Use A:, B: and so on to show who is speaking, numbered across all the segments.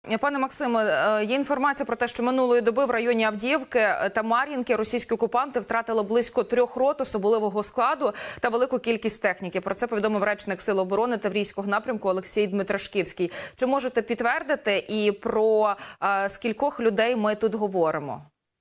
A: Пане Максиме, є інформація про те, що минулої доби в районі Авдіївки та Мар'їнки російські окупанти втратили близько 3 рот особливого складу та велику кількість техніки. Про це повідомив речник Сил оборони Таврійського напрямку Олексій Дмитрашківський. Чи можете підтвердити і про скількох людей ми тут говоримо?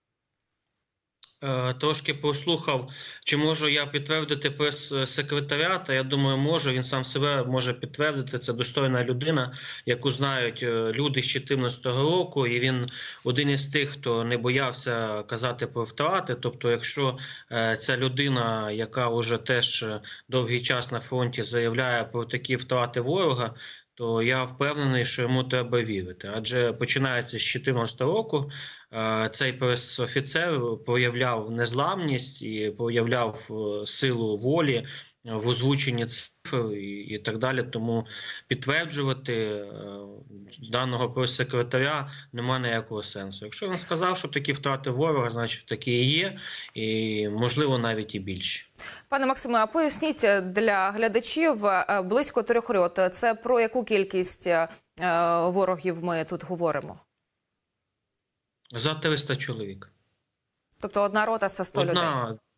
B: Трошки послухав, чи можу я підтвердити прес-секретаря, я думаю, можу, він сам себе може підтвердити, це достойна людина, яку знають люди з 2014 року, і він один із тих, хто не боявся казати про втрати, тобто якщо ця людина, яка вже теж довгий час на фронті заявляє про такі втрати ворога, то я впевнений, що йому треба вірити. Адже починається з 2014 року, цей прес-офіцер проявляв незламність і проявляв силу волі в озвученні цифр і так далі. Тому підтверджувати даного прес-секретаря немає ніякого сенсу. Якщо він сказав, що такі втрати ворога, значить такі і є, і можливо навіть і більше.
A: Пане Максиме, а поясніть для глядачів, близько 3 рот. Це про яку кількість ворогів ми тут говоримо?
B: За 300 чоловік.
A: Тобто одна рота – це 100 людей?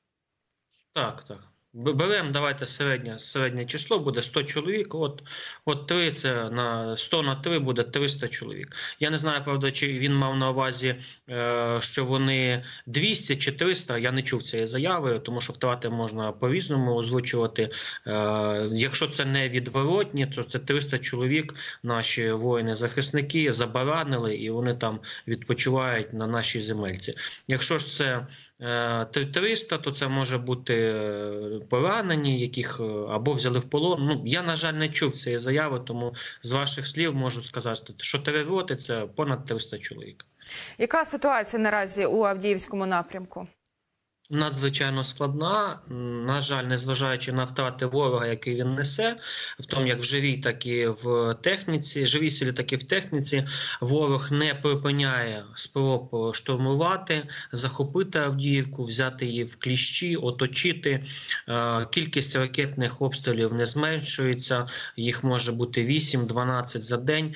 B: Так. Беремо, давайте середнє число, буде 100 чоловік, от 3 це на 100 на 3 буде 300 чоловік. Я не знаю, правда, чи він мав на увазі, що вони 200 чи 300, я не чув цієї заяви, тому що втрати можна по-різному озвучувати. Якщо це не відворотні, то це 300 чоловік наші воїни-захисники забаранили, і вони там відпочивають на нашій земельці. Якщо ж це 300, то це може бути поранені, яких або взяли в полон. Ну, я, на жаль, не чув цієї заяви, тому з ваших слів можу сказати, що 3 роти – це понад 300 чоловік.
A: Яка ситуація наразі у Авдіївському напрямку?
B: Надзвичайно складна, на жаль, незважаючи на втрати ворога, який він несе, в тому як в живій, так і в техніці, живій силі, так і в техніці, ворог не припиняє спроб штурмувати, захопити Авдіївку, взяти її в кліщі, оточити. Кількість ракетних обстрілів не зменшується, їх може бути 8-12 за день.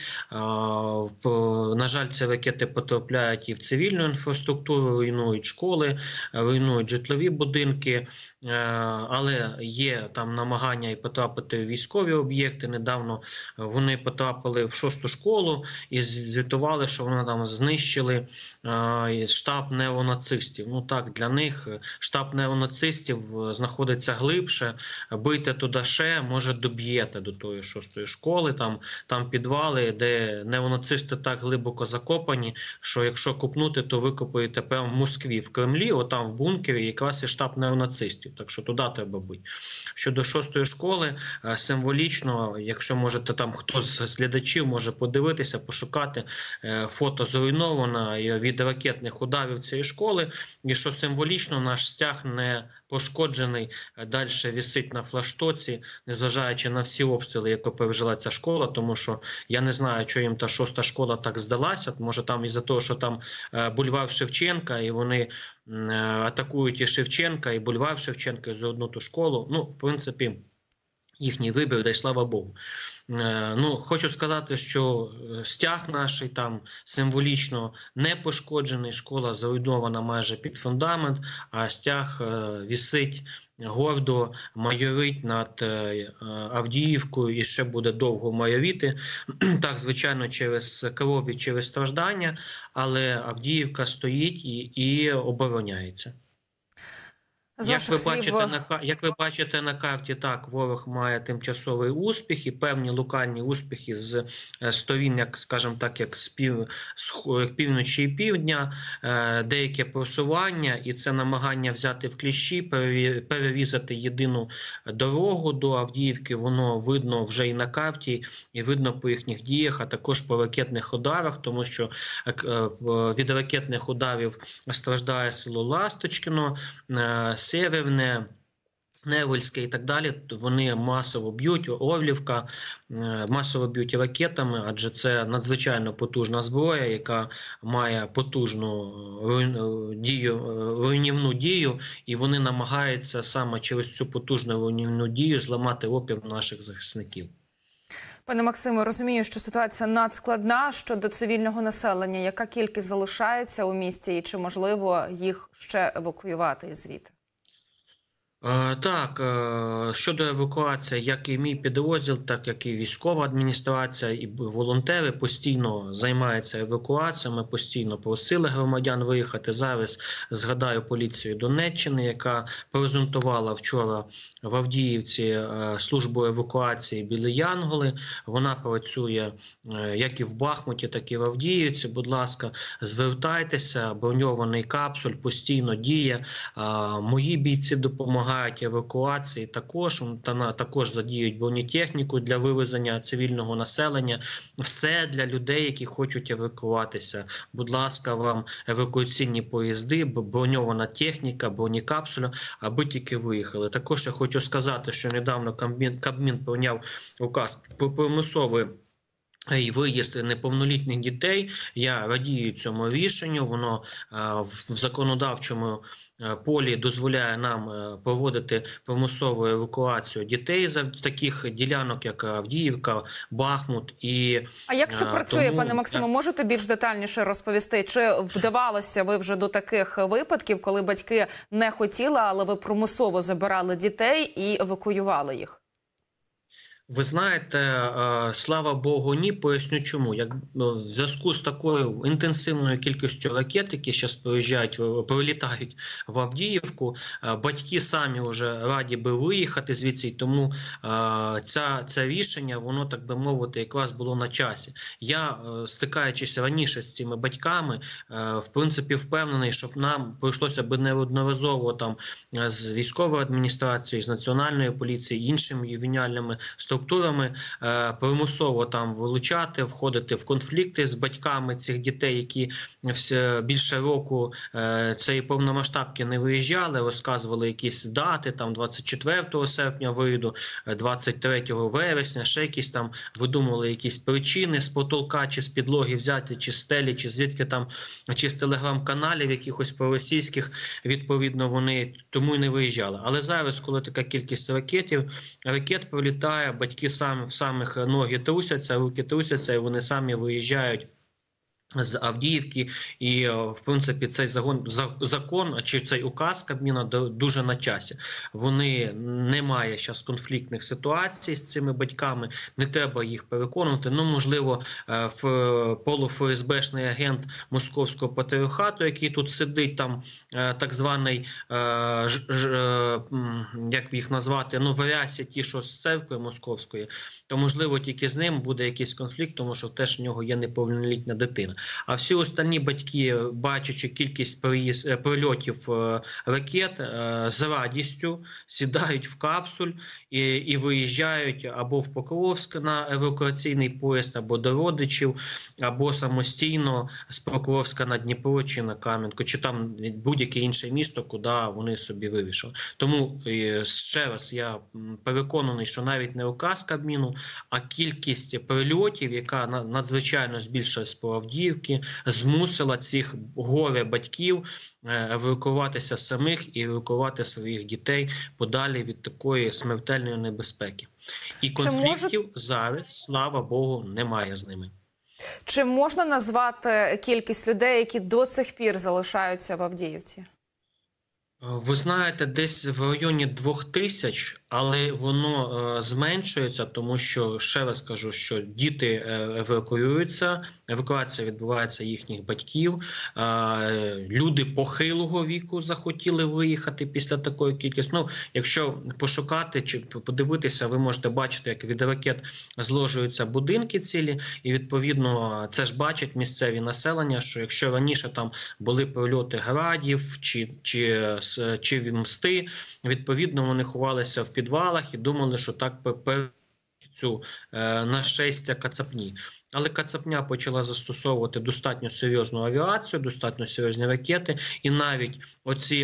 B: На жаль, ці ракети потрапляють і в цивільну інфраструктуру, руйнують школи, руйнують житлові будинки, але є там намагання і потрапити в військові об'єкти. Недавно вони потрапили в 6-ту школу і звітували, що вони там знищили штаб неонацистів. Ну так, для них штаб неонацистів знаходиться глибше, бийте туди ще, може доб'єте до тої 6-ї школи, там підвали, де неонацисти так глибоко закопані, що якщо копнути, то викопаєте прямо в Москві, в Кремлі, отам в бункері, якраз і штаб неонацистів, так що туди треба бути. Щодо 6-ї школи, символічно, якщо можете там, хто з глядачів може подивитися, пошукати фото зруйновано від ракетних ударів цієї школи, і що символічно наш стяг не пошкоджений, далі висить на флаштоці, незважаючи на всі обстріли, які пережила ця школа, тому що я не знаю, що їм та 6-та школа так здалася, може там із-за того, що там бульвар Шевченка, і вони атакують і Шевченка, і бульвар Шевченка, і за одну ту школу. Ну, в принципі, їхній вибір, да й слава Богу. Ну, хочу сказати, що стяг наш там символічно не пошкоджений, школа зруйнована майже під фундамент, а стяг висить гордо, майорить над Авдіївкою і ще буде довго майоріти. Так, звичайно, через кров і через страждання, але Авдіївка стоїть і обороняється. Як ви бачите на карті, так, ворог має тимчасовий успіх і певні локальні успіхи з сторін, як, скажімо так, як з півночі і півдня, деяке просування, і це намагання взяти в кліщі, перерізати єдину дорогу до Авдіївки, воно видно вже і на карті, і видно по їхніх діях, а також по ракетних ударах, тому що від ракетних ударів страждає село Ласточкино, Северне, Невельське і так далі, вони масово б'ють, Орлівка, масово б'ють ракетами, адже це надзвичайно потужна зброя, яка має потужну руйнівну дію, і вони намагаються саме через цю потужну руйнівну дію зламати опір наших захисників.
A: Пане Максиме, розумію, що ситуація надскладна. Щодо цивільного населення, яка кількість залишається у місті і чи можливо їх ще евакуювати звідти?
B: Так, щодо евакуації, як і мій підрозділ, так як і військова адміністрація, і волонтери постійно займаються евакуацією. Ми постійно просили громадян виїхати. Зараз згадаю поліцію Донеччини, яка презентувала вчора в Авдіївці службу евакуації «Білі Янголи». Вона працює як і в Бахмуті, так і в Авдіївці. Будь ласка, звертайтеся, броньований капсуль постійно діє. Мої бійці допомагають евакуації, також задіють бронетехніку для вивезення цивільного населення. Все для людей, які хочуть евакуватися. Будь ласка, вам евакуаційні поїзди, броньована техніка, бронекапсуля, аби тільки виїхали. Також я хочу сказати, що недавно Кабмін прийняв указ про примусовий і виїзд неповнолітніх дітей. Я радію цьому рішенню. Воно в законодавчому полі дозволяє нам проводити примусову евакуацію дітей з таких ділянок, як Авдіївка, Бахмут.
A: А як це працює, пане Максиме? Можете більш детальніше розповісти? Чи вдавалося ви вже до таких випадків, коли батьки не хотіли, але ви примусово забирали дітей і евакуювали їх?
B: Ви знаєте, слава Богу, ні. Поясню чому. В зв'язку з такою інтенсивною кількістю ракет, які зараз прилітають в Авдіївку, батьки самі вже раді би виїхати звідси, тому це рішення, воно, так би мовити, якраз було на часі. Я, стикаючись раніше з цими батьками, в принципі, впевнений, щоб нам прийшлося б неодноразово там з військовою адміністрацією, з національною поліцією, іншими ювенальними структурами примусово там вилучати, входити в конфлікти з батьками цих дітей, які більше року цієї повномасштабки не виїжджали, розказували якісь дати, там 24 серпня виїду, 23 вересня, ще якісь там видумували якісь причини з потолка, чи з підлоги взяти, чи з стелі, чи звідки там, чи з телеграм-каналів якихось проросійських, відповідно, вони тому й не виїжджали. Але зараз, коли така кількість ракет прилітає, батьки в самих ноги трусяться, руки трусяться, і вони самі виїжджають з Авдіївки. І, в принципі, цей закон, чи цей указ Кабміна дуже на часі. Немає зараз конфліктних ситуацій з цими батьками, не треба їх переконувати. Ну, можливо, полуФСБшний агент Московського патріархату, який тут сидить, там так званий, як їх назвати, в рясі ті, що з церкви московської, то, можливо, тільки з ним буде якийсь конфлікт, тому що теж в нього є неповнолітня дитина. А всі остальні батьки, бачачи кількість прильотів ракет, з радістю сідають в капсуль і виїжджають або в Покровськ на евакуаційний поїзд, або до родичів, або самостійно з Покровська на Дніпро чи на Кам'янку, чи там будь-яке інше місто, куди вони собі вирішили. Тому, ще раз, я переконаний, що навіть не указ Кабміну, а кількість прильотів, яка надзвичайно збільшилась по Авдіївці, змусила цих горе-батьків евакуюватися самих і евакуювати своїх дітей подалі від такої смертельної небезпеки. І конфліктів зараз, слава Богу, немає з ними.
A: Чи можна назвати кількість людей, які до цих пір залишаються в Авдіївці?
B: Ви знаєте, десь в районі 2000, але воно зменшується, тому що, ще раз кажу, що діти евакуюються, евакуація відбувається їхніх батьків, люди похилого віку захотіли виїхати після такої кількості. Якщо пошукати чи подивитися, ви можете бачити, як від ракет зложуються будинки цілі, і, відповідно, це ж бачать місцеві населення, що якщо раніше там були прильоти градів чи мсти, відповідно, вони ховалися в підвалах і думали, що так цю нашестя кацапні. Але кацапня почала застосовувати достатньо серйозну авіацію, достатньо серйозні ракети, і навіть оці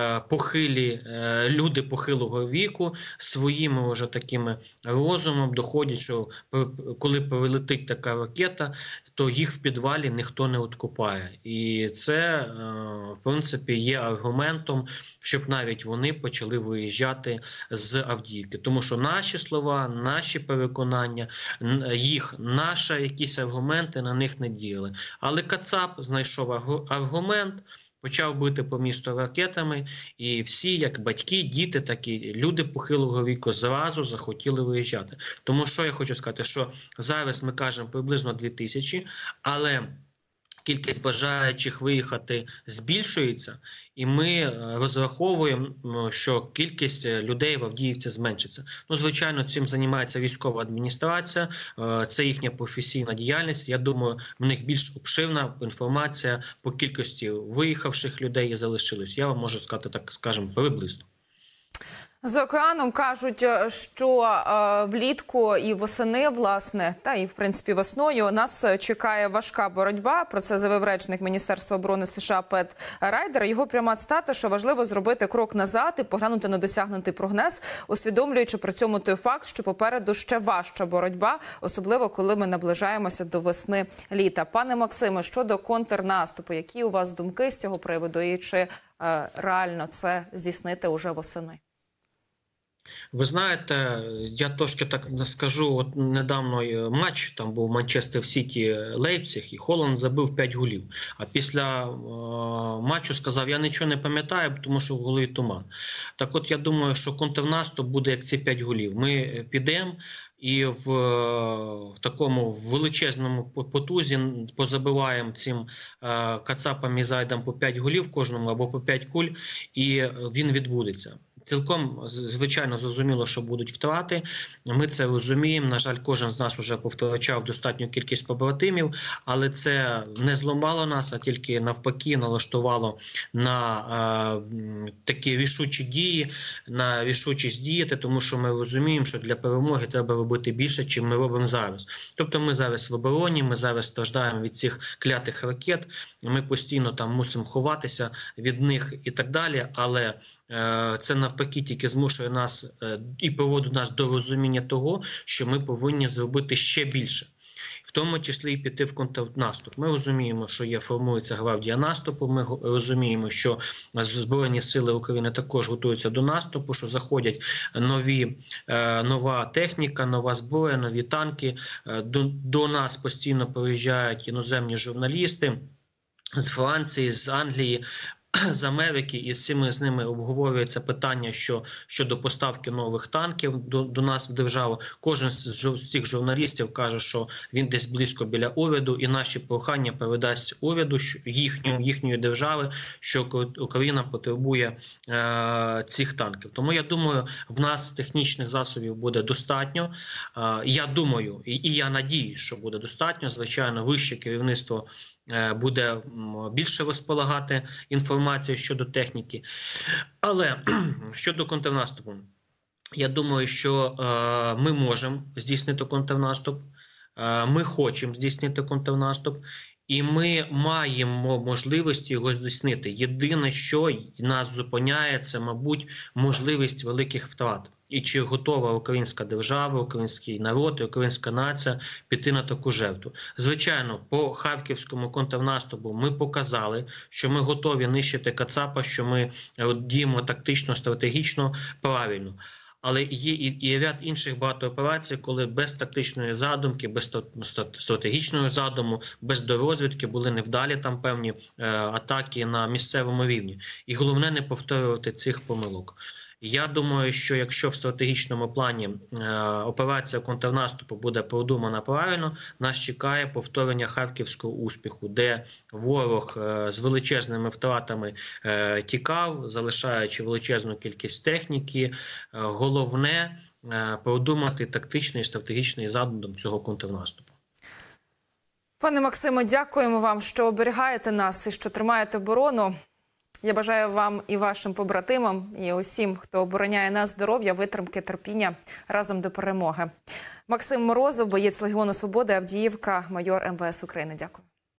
B: люди похилого віку своїми вже такими розумом доходять, що коли прилетить така ракета, то їх в підвалі ніхто не откопає. І це, в принципі, є аргументом, щоб навіть вони почали виїжджати з Авдіївки. Тому що наші слова, наші переконання, наші якісь аргументи на них не діяли. Але Кацап знайшов аргумент, почав бити по місту ракетами, і всі, як батьки, діти, так і люди похилого віку, зразу захотіли виїжджати. Тому що я хочу сказати, що зараз ми кажемо приблизно 2000, але кількість бажаючих виїхати збільшується, і ми розраховуємо, що кількість людей в Авдіївці зменшиться. Ну, звичайно, цим займається військова адміністрація, це їхня професійна діяльність. Я думаю, в них більш обширна інформація по кількості виїхавших людей і залишилось. Я вам можу сказати, так скажемо, приблизно.
A: З океану кажуть, що влітку і восени, власне, та і, в принципі, весною нас чекає важка боротьба. Про це заявив речник Міністерства оборони США Пет Райдер. Його пряма цитата, що важливо зробити крок назад і поглянути на досягнутий прогрес, усвідомлюючи при цьому той факт, що попереду ще важча боротьба, особливо коли ми наближаємося до весни-літа. Пане Максиме, щодо контрнаступу, які у вас думки з цього приводу і чи реально це здійснити уже восени?
B: Ви знаєте, я трошки так скажу, от недавно матч, там був Манчестер Сіті Лейпциг, і Холланд забив 5 голів. А після матчу сказав, я нічого не пам'ятаю, тому що в голові туман. Так от я думаю, що контрнаступ буде як ці 5 голів. Ми підемо і в такому величезному потузі позабиваємо цим Кацапам і Зайдам по 5 голів кожному або по 5 куль, і він відбудеться. Цілком, звичайно, зрозуміло, що будуть втрати. Ми це розуміємо. На жаль, кожен з нас вже повтрачав достатню кількість побратимів, але це не зламало нас, а тільки навпаки налаштувало на такі рішучі дії, на рішучість діяти, тому що ми розуміємо, що для перемоги треба робити більше, чим ми робимо зараз. Тобто ми зараз в обороні, ми зараз страждаємо від цих клятих ракет, ми постійно там мусимо ховатися від них і так далі, але це навпаки тільки змушує нас і приводить нас до розуміння того, що ми повинні зробити ще більше. В тому числі і піти в контрнаступ. Ми розуміємо, що формується гвардія наступу, ми розуміємо, що Збройні сили України також готуються до наступу, що заходять нова техніка, нова зброя, нові танки. До нас постійно приїжджають іноземні журналісти з Франції, з Англії, з Америки, і з ними обговорюється питання щодо поставки нових танків до нас в державу. Кожен з цих журналістів каже, що він десь близько біля уряду, і наші прохання передасть уряду їхньої держави, що Україна потребує цих танків. Тому я думаю, в нас технічних засобів буде достатньо. Я думаю, і я надіюсь, що буде достатньо. Звичайно, вище керівництво буде більше розполагати інформацію щодо техніки. Але щодо контрнаступу, я думаю, що ми можемо здійснити контрнаступ, ми хочемо здійснити контрнаступ, і ми маємо можливість його здійснити. Єдине, що нас зупиняє, це, мабуть, можливість великих втрат. І чи готова українська держава, український народ і українська нація піти на таку жертву. Звичайно, по харківському контрнаступу ми показали, що ми готові нищити Кацапа, що ми діємо тактично, стратегічно, правильно. Але є і ряд інших багато операцій, коли без тактичної задумки, без стратегічного задуму, без дорозвідки були невдалі там певні атаки на місцевому рівні. І головне не повторювати цих помилок. Я думаю, що якщо в стратегічному плані операція контрнаступу буде продумана правильно, нас чекає повторення харківського успіху, де ворог з величезними втратами тікав, залишаючи величезну кількість техніки. Головне – продумати тактичний і стратегічний задум цього контрнаступу.
A: Пане Максиме, дякуємо вам, що оберігаєте нас і що тримаєте оборону. Я бажаю вам і вашим побратимам, і усім, хто обороняє нас, здоров'я, витримки, терпіння разом до перемоги. Максим Морозов, боєць Легіону Свободи, Авдіївка, майор МВС України. Дякую.